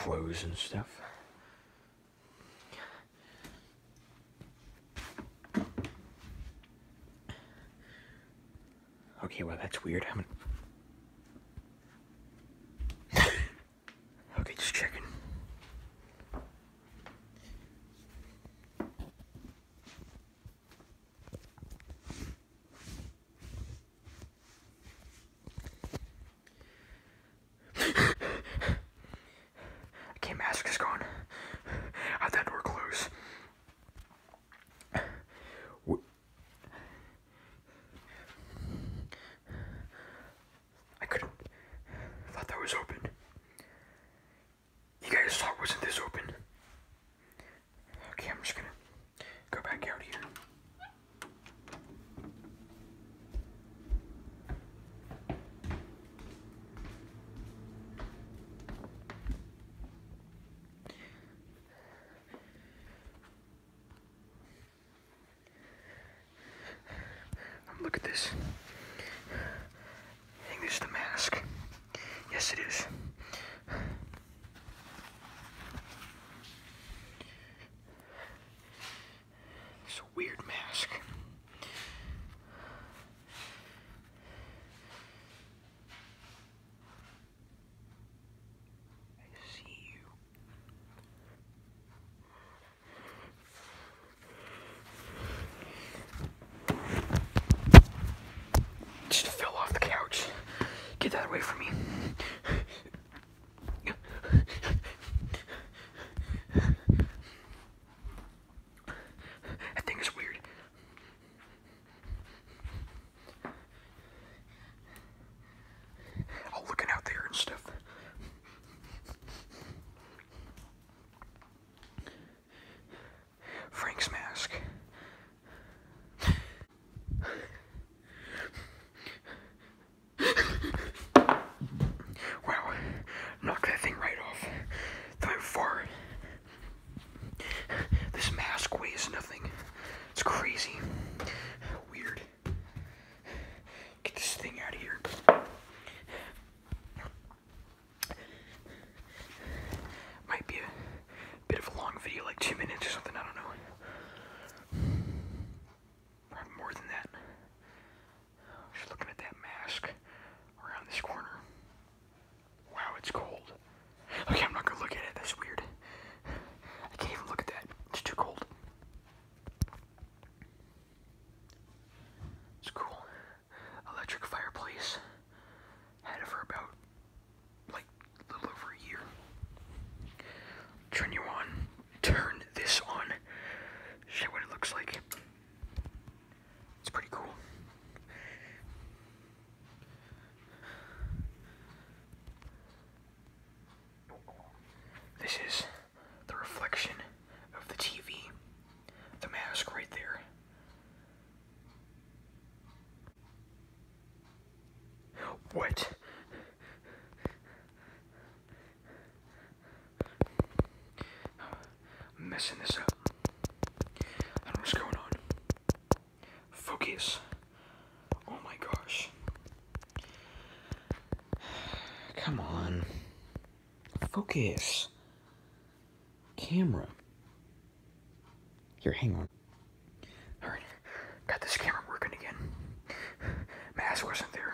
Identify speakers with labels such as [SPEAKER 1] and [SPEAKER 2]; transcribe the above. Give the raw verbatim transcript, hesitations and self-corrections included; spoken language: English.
[SPEAKER 1] clothes and stuff. Okay, well, that's weird. I'm gonna... Okay, just checking. Okay, mask is gone. How'd that door close? I couldn't. I thought that was open. You guys thought wasn't this open? Okay, I'm just gonna go back out here. Look at this. I think this is the mask. Yes, it is. It's a weird mask. I see you. Just fell off the couch. Get that away from me. That thing is weird. Oh, looking out there and stuff. Frank's mask. Wow, knock that thing right off. Time far. This mask weighs nothing. It's crazy. Weird. Get this thing out of here. Might be a bit of a long video, like two minutes or something, I don't know. Probably more than that. Just looking at that mask around this corner. Wow, it's cold. Okay, I'm not gonna look at it, that's weird. I can't even look at that, it's too cold. It's cool. Electric fireplace. Had it for about, like, a little over a year. Turn you on. Turn this on. Show what it looks like. It's pretty cool. This is the reflection of the T V. The mask right there. What? I'm messing this up. I don't know what's going on. Focus. Oh my gosh. Come on. Focus. Camera. Here, hang on. Alright, got this camera working again. Mask wasn't there.